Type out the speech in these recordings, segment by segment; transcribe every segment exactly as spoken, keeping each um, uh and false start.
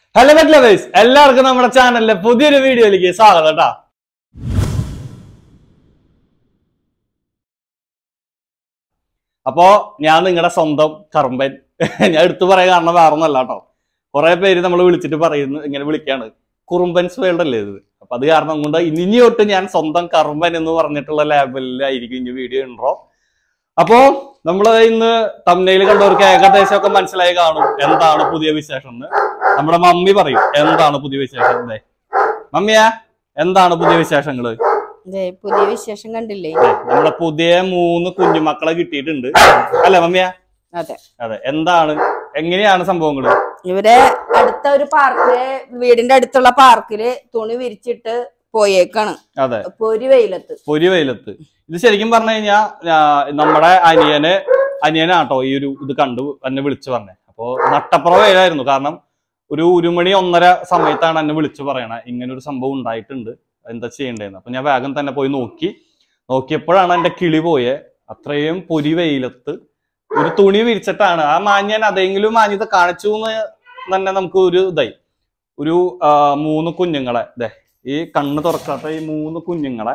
Hello pet lovers, എല്ലാവർക്കും നമ്മുടെ ചാനലിലെ പുതിയൊരു വീഡിയോയിലേക്ക് സ്വാഗതം ട്ടാ. അപ്പോ ഞാൻ നിങ്ങളുടെ സ്വന്തം കറുമ്പൻ. ഞാൻ എടുത്തു പറയാൻ കാരണം വേറെ ഒന്നല്ല കേട്ടോ. കുറെ പേര് നമ്മൾ വിളിച്ചിട്ട് പറയുന്നു ഇങ്ങനെ വിളിക്കാണ് കുറുമ്പൻസ് വേൾഡ് അല്ലേ ഇത്. അപ്പൊ അത് കാരണം കൊണ്ട് ഇനി തൊട്ട് ഞാൻ സ്വന്തം കറുമ്പൻ എന്ന് പറഞ്ഞിട്ടുള്ള ലേബലിലായിരിക്കും ഇനി വീഡിയോ ഉണ്ടോ. അപ്പോ നമ്മള് ഇന്ന് തംബ്നെയിൽ കണ്ടവർക്ക് ഏകദേശം ഒക്കെ മനസ്സിലായി കാണും എന്താണ് പുതിയ വിശേഷം എന്ന്. നമ്മുടെ മമ്മി പറയും എന്താണ് പുതിയ വിശേഷം. അതെ മമ്മിയാ, എന്താണ് പുതിയ വിശേഷങ്ങള്? പുതിയ വിശേഷം കണ്ടില്ലേ? നമ്മുടെ പുതിയ മൂന്ന് കുഞ്ഞുമക്കളെ കിട്ടിയിട്ടുണ്ട് അല്ലെ മമ്മിയാ? അതെ അതെ. എന്താണ്, എങ്ങനെയാണ് സംഭവങ്ങള്? ഇവരെ അടുത്ത ഒരു പാർക്കില്, വീടിന്റെ അടുത്തുള്ള പാർക്കില് തുണി വിരിച്ചിട്ട് പോയേക്കാണ്. അതെ, പൊരി വെയിലത്ത്. പൊരി വെയിലത്ത്. ഇത് ശരിക്കും പറഞ്ഞു കഴിഞ്ഞാ നമ്മുടെ അനിയന് അനിയനാട്ടോ ഈ ഒരു ഇത് കണ്ടു എന്നെ വിളിച്ചു പറഞ്ഞേ. അപ്പൊ നട്ടപ്പുറ വെയിലായിരുന്നു. കാരണം ഒരു ഒരു മണി ഒന്നര സമയത്താണ് എന്നെ വിളിച്ചു പറയണേ ഇങ്ങനെ ഒരു സംഭവം ഉണ്ടായിട്ടുണ്ട്, എന്താ ചെയ്യേണ്ടതെന്ന്. അപ്പൊ ഞാൻ വേഗം തന്നെ പോയി നോക്കി. നോക്കിയപ്പോഴാണ് എന്റെ കിളി പോയെ. അത്രയും പൊരി വെയിലത്ത് ഒരു തുണി വിരിച്ചിട്ടാണ് ആ മാഞ്ഞാൻ അതെങ്കിലും മാഞ്ഞത് കാണിച്ചു എന്ന് തന്നെ നമുക്ക് ഒരു ഇതായി. ഒരു മൂന്ന് കുഞ്ഞുങ്ങളെ ഇതേ ഈ കണ്ണ് തുറക്കാത്ത ഈ മൂന്ന് കുഞ്ഞുങ്ങളെ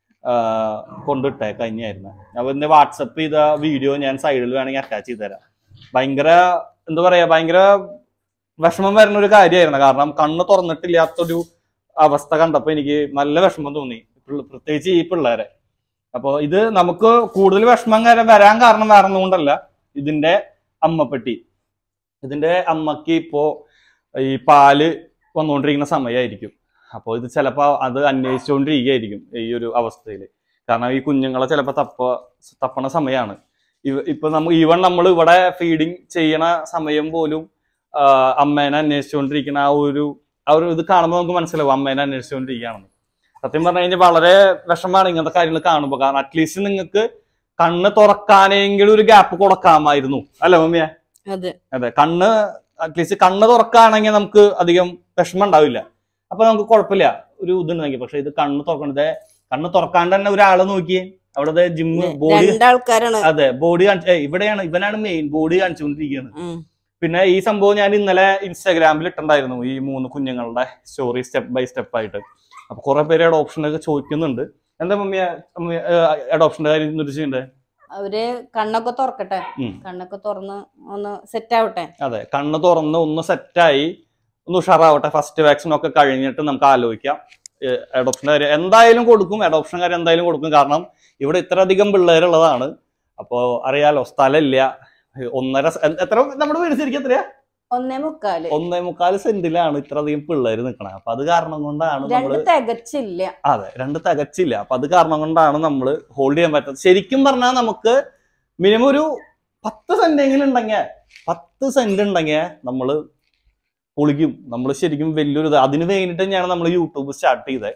കൊണ്ടിട്ടേ കഴിഞ്ഞായിരുന്നു. അവന്റെ വാട്സപ്പ് ചെയ്ത വീഡിയോ ഞാൻ സൈഡിൽ വേണമെങ്കിൽ അറ്റാച്ച് ചെയ്ത് തരാം. ഭയങ്കര എന്താ പറയാ, ഭയങ്കര വിഷമം വരുന്ന ഒരു കാര്യമായിരുന്നു. കാരണം കണ്ണ് തുറന്നിട്ടില്ലാത്തൊരു അവസ്ഥ കണ്ടപ്പോ എനിക്ക് നല്ല വിഷമം തോന്നി, പ്രത്യേകിച്ച് ഈ പിള്ളേരെ. അപ്പൊ ഇത് നമുക്ക് കൂടുതൽ വിഷമം വരാൻ കാരണം വേറെ ഒന്നുകൊണ്ടല്ല, ഇതിന്റെ അമ്മപ്പെട്ടി. ഇതിന്റെ അമ്മക്ക് ഇപ്പോ ഈ പാല് വന്നുകൊണ്ടിരിക്കുന്ന സമയമായിരിക്കും. അപ്പോൾ ഇത് ചിലപ്പോ അത് അന്വേഷിച്ചുകൊണ്ടിരിക്കുകയായിരിക്കും ഈ ഒരു അവസ്ഥയിൽ. കാരണം ഈ കുഞ്ഞുങ്ങളെ ചിലപ്പോ തപ്പ തപ്പണ സമയമാണ്. ഇപ്പൊ നമ്മ ഈവൺ നമ്മൾ ഇവിടെ ഫീഡിങ് ചെയ്യണ സമയം പോലും അമ്മേനെ അന്വേഷിച്ചുകൊണ്ടിരിക്കുന്ന ആ ഒരു ആ ഒരു ഇത് കാണുമ്പോൾ നമുക്ക് മനസ്സിലാവും അമ്മേനെ അന്വേഷിച്ചുകൊണ്ടിരിക്കുകയാണെന്ന്. സത്യം പറഞ്ഞു കഴിഞ്ഞാൽ വളരെ വിഷമമാണ് ഇങ്ങനത്തെ കാര്യങ്ങൾ കാണുമ്പോൾ. കാരണം അറ്റ്ലീസ്റ്റ് നിങ്ങൾക്ക് കണ്ണ് തുറക്കാനെങ്കിലും ഒരു ഗ്യാപ്പ് കൊടുക്കാമായിരുന്നു അല്ലെ മമ്മിയെ? അതെ അതെ, കണ്ണ് അറ്റ്ലീസ്റ്റ് കണ്ണ് തുറക്കാണെങ്കിൽ നമുക്ക് അധികം വിഷമം ഉണ്ടാവില്ല. അപ്പൊ നമുക്ക് കുഴപ്പമില്ല, ഒരു ഇതുണ്ടെങ്കിൽ. പക്ഷെ ഇത് കണ്ണ് തുറക്കണത്, കണ്ണ് തുറക്കാണ്ട് തന്നെ ഒരാളെ നോക്കിയേ അവിടെ ജിമ്മ് ബോഡി ആൾക്കാരാണ്. അതെ, ബോഡി കാണിച്ച ഇവിടെയാണ്, ഇവനാണ് മെയിൻ ബോഡി കാണിച്ചുകൊണ്ടിരിക്കുകയാണ്. പിന്നെ ഈ സംഭവം ഞാൻ ഇന്നലെ ഇൻസ്റ്റാഗ്രാമിൽ ഇട്ടുണ്ടായിരുന്നു, ഈ മൂന്ന് കുഞ്ഞുങ്ങളുടെ സ്റ്റോറി സ്റ്റെപ്പ് ബൈ സ്റ്റെപ്പ് ആയിട്ട്. അപ്പൊ കുറെ പേര് അഡോപ്ഷനൊക്കെ ചോദിക്കുന്നുണ്ട്. എന്താ മമ്മിയ അഡോപ്ഷന്റെ കാര്യം ചെയ്യണ്ടേ? അവര് കണ്ണൊക്കെ തുറക്കട്ടെ, കണ്ണൊക്കെ തുറന്ന് ഒന്ന് സെറ്റ് ആവട്ടെ. അതെ, കണ്ണ് തുറന്ന് ഒന്ന് സെറ്റായി ഒന്ന് ഉഷാറാവട്ടെ. ഫസ്റ്റ് വാക്സിൻ ഒക്കെ കഴിഞ്ഞിട്ട് നമുക്ക് ആലോചിക്കാം അഡോപ്ഷന്റെ കാര്യം. എന്തായാലും കൊടുക്കും, അഡോപ്ഷൻ കാര്യം എന്തായാലും കൊടുക്കും. കാരണം ഇവിടെ ഇത്ര അധികം പിള്ളേരുള്ളതാണ്. അപ്പോ അറിയാലോ, സ്ഥലമില്ല. ഒന്നര എത്ര നമ്മുടെ വീട് ശരിക്കും എത്രയാ? ഒന്നേ മുക്കാല് ഒന്നേ മുക്കാല് സെന്റിലാണ് ഇത്ര അധികം പിള്ളേര് നിൽക്കണത്. അപ്പൊ അത് കാരണം കൊണ്ടാണ് നമ്മള് തികച്ചില്ല. അതെ, രണ്ട് തികച്ചില്ല. അപ്പൊ അത് കാരണം കൊണ്ടാണ് നമ്മള് ഹോൾഡ് ചെയ്യാൻ പറ്റുന്നത്. ശരിക്കും പറഞ്ഞാൽ നമുക്ക് മിനിമം ഒരു പത്ത് സെന്റെങ്കിലും ഉണ്ടെങ്കിൽ പത്ത് സെന്റ് ഉണ്ടെങ്കിൽ നമ്മള് പൊളിക്കും. നമ്മൾ ശരിക്കും വലിയൊരു അതിന് വേണ്ടിയിട്ട് തന്നെയാണ് നമ്മൾ യൂട്യൂബ് സ്റ്റാർട്ട് ചെയ്തത്.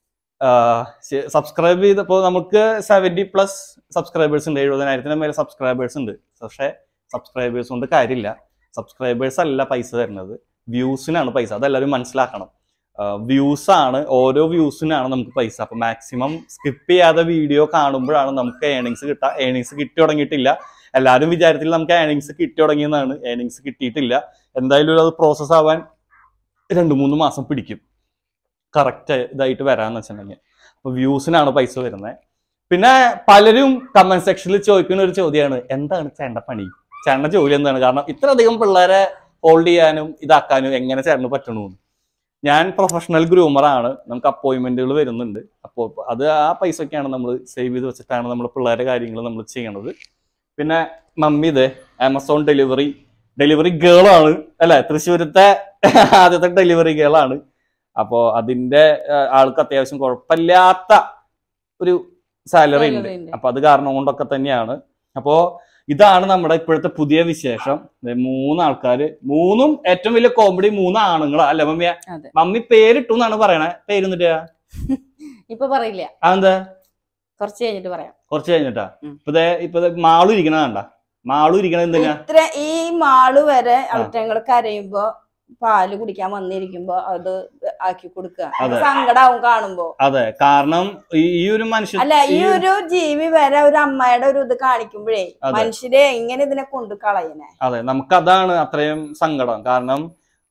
സബ്സ്ക്രൈബ് ചെയ്തപ്പോൾ നമുക്ക് സെവന്റി പ്ലസ് സബ്സ്ക്രൈബേഴ്സ് ഉണ്ട്, എഴുപതിനായിരത്തിന് മേലെ സബ്സ്ക്രൈബേഴ്സ് ഉണ്ട്. പക്ഷെ സബ്സ്ക്രൈബേഴ്സ് കൊണ്ട് കാര്യമില്ല. സബ്സ്ക്രൈബേഴ്സ് അല്ല പൈസ തരുന്നത്, വ്യൂസിനാണ് പൈസ. അതെല്ലാവരും മനസ്സിലാക്കണം. വ്യൂസ് ആണ്, ഓരോ വ്യൂസിനാണ് നമുക്ക് പൈസ. അപ്പൊ മാക്സിമം സ്കിപ്പ് ചെയ്യാതെ വീഡിയോ കാണുമ്പോഴാണ് നമുക്ക് ഏണിങ്സ് കിട്ടുക. ഏണിങ്സ് കിട്ടി തുടങ്ങിയിട്ടില്ല. എല്ലാവരും വിചാരത്തിൽ നമുക്ക് ഏണിങ്സ് കിട്ടി തുടങ്ങിയെന്നാണ്. ഏണിങ്സ് കിട്ടിയിട്ടില്ല. എന്തായാലും അത് പ്രോസസ് ആവാൻ രണ്ട് മൂന്ന് മാസം പിടിക്കും കറക്റ്റ് ഇതായിട്ട് വരാന്ന് വെച്ചിട്ടുണ്ടെങ്കിൽ. അപ്പൊ വ്യൂസിനാണ് പൈസ വരുന്നത്. പിന്നെ പലരും കമന്റ് സെക്ഷനിൽ ചോദിക്കുന്ന ഒരു ചോദ്യമാണ്, എന്താണ് ചേട്ട പണി, ചേട്ടന്റെ ജോലി എന്താണ്? കാരണം ഇത്ര അധികം പിള്ളേരെ ഹോൾഡ് ചെയ്യാനും ഇതാക്കാനും എങ്ങനെ ചേട്ടന് പറ്റണമെന്ന്. ഞാൻ പ്രൊഫഷണൽ ഗ്രൂമറാണ്. നമുക്ക് അപ്പോയിന്റ്മെന്റുകൾ വരുന്നുണ്ട്. അപ്പോൾ അത് ആ പൈസയൊക്കെയാണ് നമ്മൾ സേവ് ചെയ്ത് വെച്ചിട്ടാണ് നമ്മൾ പിള്ളേരുടെ കാര്യങ്ങൾ നമ്മൾ ചെയ്യണത്. പിന്നെ മമ്മി ഇത് ആമസോൺ ഡെലിവറി ഡെലിവറി ഗേളാണ് അല്ലെ, തൃശ്ശൂരത്തെ ആദ്യത്തെ ഡെലിവറി ഗേളാണ്. അപ്പോ അതിന്റെ ആൾക്ക് അത്യാവശ്യം കുഴപ്പമില്ലാത്ത ഒരു സാലറി ഉണ്ട്. അപ്പൊ അത് കാരണം കൊണ്ടൊക്കെ തന്നെയാണ്. അപ്പോ ഇതാണ് നമ്മുടെ ഇപ്പോഴത്തെ പുതിയ വിശേഷം. മൂന്നാൾക്കാര്, മൂന്നും ഏറ്റവും വലിയ കോമഡി മൂന്ന് ആണുങ്ങളാ അല്ലെ മമ്മിയ? മമ്മി പേരിട്ടു എന്നാണ് പറയണേ. പേരെന്നിട്ടാ ഇപ്പൊ പറയില്ല. അതെന്താ? കുറച്ച് കഴിഞ്ഞിട്ട് പറയാം. കുറച്ച് കഴിഞ്ഞിട്ടാ? ഇപ്പൊ ഇപ്പൊ മാളു ഇരിക്കണ മാളു ഇരിക്കണത് എന്തിനാ? ഇത്ര ഈ മാളു വരെ അവറ്റങ്ങൾ കരയുമ്പോ പാല് കുടിക്കാൻ വന്നിരിക്കുമ്പോ അത് ആക്കി കൊടുക്കുക, സങ്കടാവും കാണുമ്പോ. അതെ, കാരണം ഈ ഒരു മനുഷ്യൻ അല്ല, ഈ ഒരു ജീവി വരെ ഒരു അമ്മയുടെ ഒരു ഇത് കാണിക്കുമ്പോഴേ മനുഷ്യരെ എങ്ങനെ ഇതിനെ കൊണ്ട് കളയണേ? അതെ, നമുക്കതാണ് അത്രയും സങ്കടം. കാരണം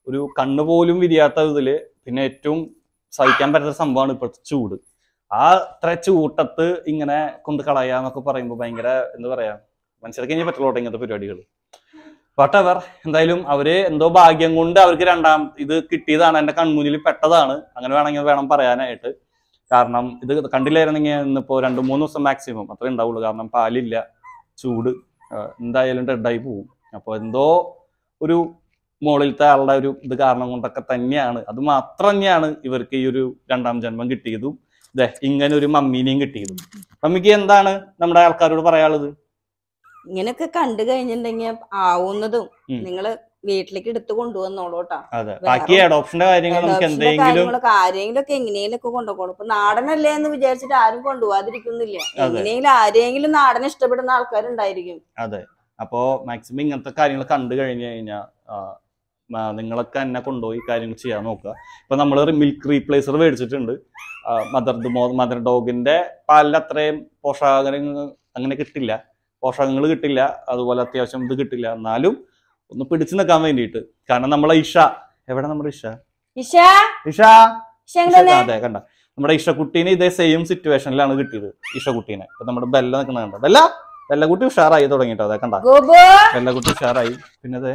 ഒരു കണ്ണു പോലും വിരിയാത്ത ഇതില് പിന്നെ ഏറ്റവും സഹിക്കാൻ പറ്റാത്ത സംഭവമാണ് ഇപ്പോഴത്തെ ചൂട്. ആ അത്ര ചൂട്ടത്ത് ഇങ്ങനെ കൊണ്ട് കളയാന്നൊക്കെ പറയുമ്പോൾ ഭയങ്കര എന്താ പറയാ, മനുഷ്യർക്ക് ഇനി പറ്റുള്ളൂ ഇങ്ങനത്തെ പരിപാടികൾ. ബട്ട് അവർ എന്തായാലും അവര് എന്തോ ഭാഗ്യം കൊണ്ട് അവർക്ക് രണ്ടാം ഇത് കിട്ടിയതാണ്, എന്റെ കൺമുന്നിൽ പെട്ടതാണ്, അങ്ങനെ വേണമെങ്കിൽ വേണം പറയാനായിട്ട്. കാരണം ഇത് കണ്ടില്ലായിരുന്നെങ്കിൽ ഇന്നിപ്പോ രണ്ടു മൂന്ന് ദിവസം മാക്സിമം അത്രേ ഉണ്ടാവുള്ളൂ. കാരണം പാലില്ല, ചൂട്, എന്തായാലും ഡെഡായി പോവും. അപ്പൊ എന്തോ ഒരു മുകളിലത്തെ ആളുടെ ഒരു ഇത് കാരണം കൊണ്ടൊക്കെ തന്നെയാണ്, അത് മാത്രം തന്നെയാണ് ഇവർക്ക് ഈ ഒരു രണ്ടാം ജന്മം കിട്ടിയതും ഇതെ ഇങ്ങനെ ഒരു മമ്മീനെയും കിട്ടിയതും. മമ്മിക്ക് എന്താണ് നമ്മുടെ ആൾക്കാരോട് പറയാനുള്ളത്? ഇങ്ങനെയൊക്കെ കണ്ടു കഴിഞ്ഞിട്ടുണ്ടെങ്കിൽ ആവുന്നതും നിങ്ങള് വീട്ടിലേക്ക് എടുത്ത് കൊണ്ടുവന്നോളൂട്ടാ. അതെ, ബാക്കി അഡോപ്ഷന്റെ കാര്യങ്ങൾ നമുക്ക് എന്തെങ്കിലും ആരെങ്കിലും ഒക്കെ എങ്ങനെയെങ്കിലും ഒക്കെ കൊണ്ടുപോകണം. ഇപ്പൊ നാടനല്ലേ എന്ന് വിചാരിച്ചിട്ട് ആരും കൊണ്ടുപോകാതിരിക്കുന്നില്ല. എങ്ങനെയെങ്കിലും ആരെങ്കിലും നാടനെ ഇഷ്ടപ്പെടുന്ന ആൾക്കാരുണ്ടായിരിക്കും. അതെ, അപ്പോ മാക്സിമം ഇങ്ങനത്തെ കാര്യങ്ങൾ കണ്ടു കഴിഞ്ഞു കഴിഞ്ഞാൽ നിങ്ങളൊക്കെ എന്നെ കൊണ്ടുപോയി കാര്യങ്ങൾ ചെയ്യാൻ നോക്കുക. ഇപ്പൊ നമ്മള് മിൽക്ക് റീപ്ലേസർ മേടിച്ചിട്ടുണ്ട്. മദർ മദർ ഡോഗിന്റെ പാലിൽ അത്രയും പോഷകങ്ങൾ അങ്ങനെ കിട്ടില്ല, പോഷകങ്ങൾ കിട്ടില്ല, അതുപോലെ അത്യാവശ്യം ഇത് കിട്ടില്ല. എന്നാലും ഒന്ന് പിടിച്ചു നിൽക്കാൻ വേണ്ടിയിട്ട്. കാരണം നമ്മളെ ഇഷ, എവിടെ നമ്മുടെ ഇഷ ഇഷ ഇഷ അതെ കണ്ട, നമ്മുടെ ഇഷക്കുട്ടീനെ ഇതേ സെയിം സിറ്റുവേഷനിലാണ് കിട്ടിയത്. ഇഷക്കുട്ടീനെ ഇപ്പൊ നമ്മുടെ ബെല്ല നിൽക്കുന്ന കണ്ട, ബെല്ല ബെല്ലക്കുട്ടി ഉഷാറായി തുടങ്ങിട്ടോ. അതെ കണ്ട, ബെല്ലക്കുട്ടി ഉഷാറായി. പിന്നെ അതെ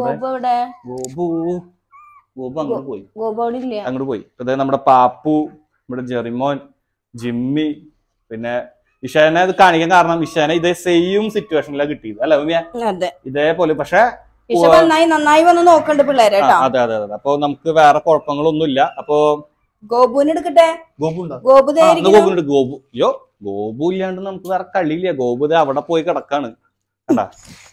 ഗോപു ഗോപു അങ്ങോട്ട് പോയി അങ്ങോട്ട് പോയി അതെ നമ്മുടെ പാപ്പു, നമ്മുടെ ജെറിമോൻ, ജിമ്മി. പിന്നെ ഇഷാനെ ഇത് കാണിക്കാൻ കാരണം ഇഷാനെ ഇതേ സെയിം സിറ്റുവേഷനിലാണ് കിട്ടിയത് അല്ലെ ഉമ്മിയ? ഇതേപോലെ. പക്ഷെ നന്നായി വന്ന് നോക്കണ്ട് പിള്ളേരെ. അതെ അതെ അതെ. അപ്പൊ നമുക്ക് വേറെ കുഴപ്പങ്ങളൊന്നും ഇല്ല. അപ്പൊ ഗോപുവിനെ എടുക്കട്ടെ. ഗോപു ഗോപുണ്ട് ഗോപു. അയ്യോ ഗോപു ഇല്ലാണ്ട് നമുക്ക് വേറെ കളിയില്ല. ഗോപു അവിടെ പോയി കിടക്കാണ് കണ്ടാ.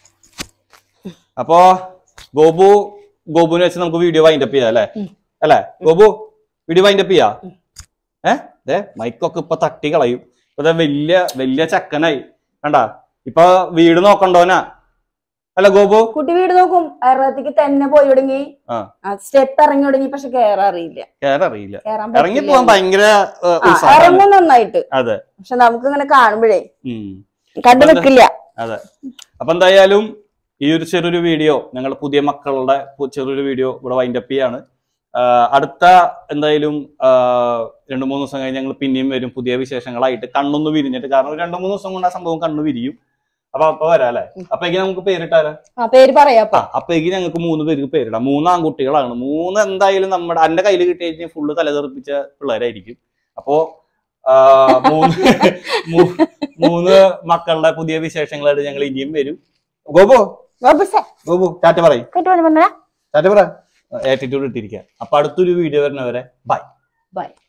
അപ്പൊ ഗോപു ഗോപുവിനെ വെച്ച് നമുക്ക് വീഡിയോ വൈൻഡപ്പ് ചെയ്യാം അല്ലെ അല്ലെ ഗോപു? വീഡിയോ വൈൻഡപ്പ് ചെയ്യാ. ഏഹ് അതെ, മൈക്കൊക്കെ ഇപ്പൊ തട്ടി കളയും. ഇപ്പൊ വലിയ വലിയ ചക്കനായി കണ്ടാ. ഇപ്പൊ വീട് നോക്കണ്ടോനാ അല്ല ഗോപു? കുട്ടി വീട് നോക്കും, എറണാകുളത്തേക്ക് തന്നെ പോയി തുടങ്ങി, സ്റ്റെപ്പ് ഇറങ്ങി തുടങ്ങി. പക്ഷെ കേററിയില്ല കേററിയില്ല ഇറങ്ങി പോവാൻ ഭയങ്കര ഇറങ്ങും നന്നായിട്ട്. അതെ, പക്ഷെ നമുക്ക് ഇങ്ങനെ കാണുമ്പോഴേ കണ്ടു നിൽക്കില്ല. അതെ. അപ്പൊ എന്തായാലും ഈ ഒരു ചെറിയൊരു വീഡിയോ, ഞങ്ങളുടെ പുതിയ മക്കളുടെ ചെറിയൊരു വീഡിയോ ഇവിടെ വൈൻഡപ്പ് ചെയ്യാണ്. അടുത്ത എന്തായാലും രണ്ടു മൂന്ന് ദിവസം കഴിഞ്ഞ് ഞങ്ങൾ പിന്നെയും വരും പുതിയ വിശേഷങ്ങളായിട്ട്, കണ്ണൊന്ന് വിരിഞ്ഞിട്ട്. കാരണം രണ്ടു മൂന്ന് ദിവസം കൊണ്ട് ആ സംഭവം കണ്ണു വിരിയും. അപ്പൊ അപ്പൊ വരാം അല്ലെ? അപ്പേക്ക് നമുക്ക് പേരിട്ടാലോ? പേര് പറയാം. അപ്പേക്ക് ഞങ്ങൾക്ക് മൂന്ന് പേർക്ക് പേരിടാം. മൂന്ന് ആൺകുട്ടികളാണ്. മൂന്ന് എന്തായാലും നമ്മുടെ എന്റെ കയ്യിൽ കിട്ടി കഴിഞ്ഞാൽ ഫുള്ള് തലതെറിപ്പിച്ച പിള്ളേരായിരിക്കും. അപ്പോ മൂന്ന് മൂന്ന് മക്കളുടെ പുതിയ വിശേഷങ്ങളായിട്ട് ഞങ്ങൾ ഇനിയും വരും. ഗോപു ഗോപു ടാറ്റ പറയും. ടാറ്റ പറ. ആറ്റിറ്റ്യൂഡ് ഇട്ടിരിക്കുക. അപ്പൊ അടുത്തൊരു വീഡിയോ വരുന്നവരെ ബൈ ബൈ.